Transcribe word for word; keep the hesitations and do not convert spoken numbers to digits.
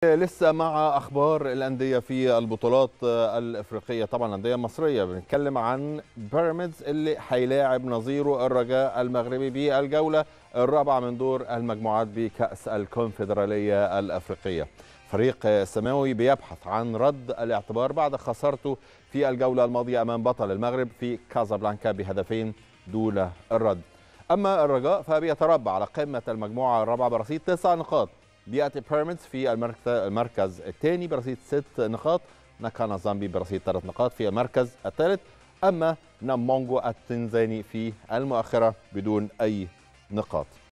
لسه مع اخبار الانديه في البطولات الافريقيه. طبعا الانديه المصريه بنتكلم عن بيراميدز اللي هيلاعب نظيره الرجاء المغربي بالجوله الرابعه من دور المجموعات بكاس الكونفدراليه الافريقيه. فريق السماوي بيبحث عن رد الاعتبار بعد خسارته في الجوله الماضيه امام بطل المغرب في كازابلانكا بهدفين دون الرد. اما الرجاء فبيتربع على قمه المجموعه الرابعه برصيد تسع نقاط. بياتي بيراميدز في المركز الثاني برصيد ست نقاط، نكانا زامبي برصيد ثلاث نقاط في المركز الثالث، اما نامونجو التنزاني في المؤخره بدون اي نقاط.